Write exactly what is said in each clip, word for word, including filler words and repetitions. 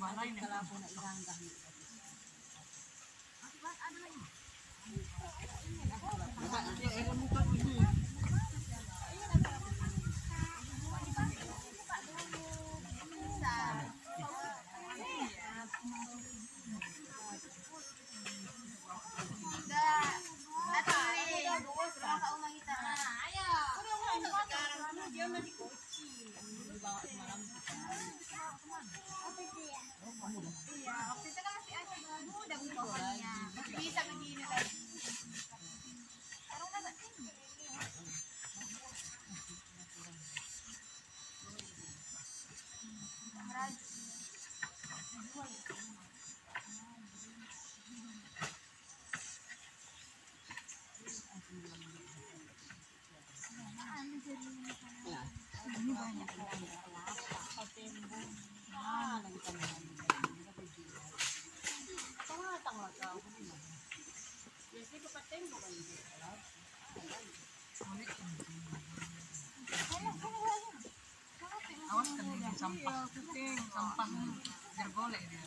Awas kena sampah, sampah tergolek dia.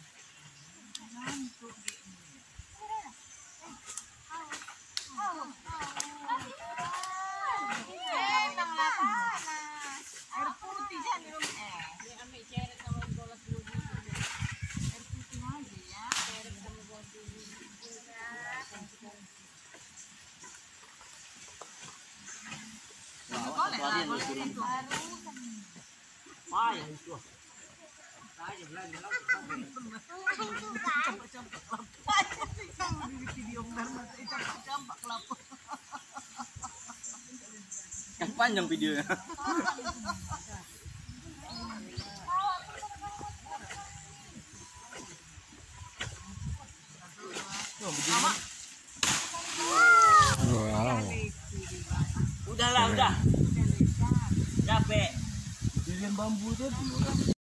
Air putih jangan minum es. Dia ambil ceret sama bola dulu. Air putih aja ya. Ceret sama bola dulu. Boleh lah, boleh itu. Wah, yang itu. Saya bilang bilang. Campak-campak kelapa. Di video benar campak-campak kelapa. Yang panjang videonya. Wow. Udahlah, udah. Capek. Durian bambu tadi.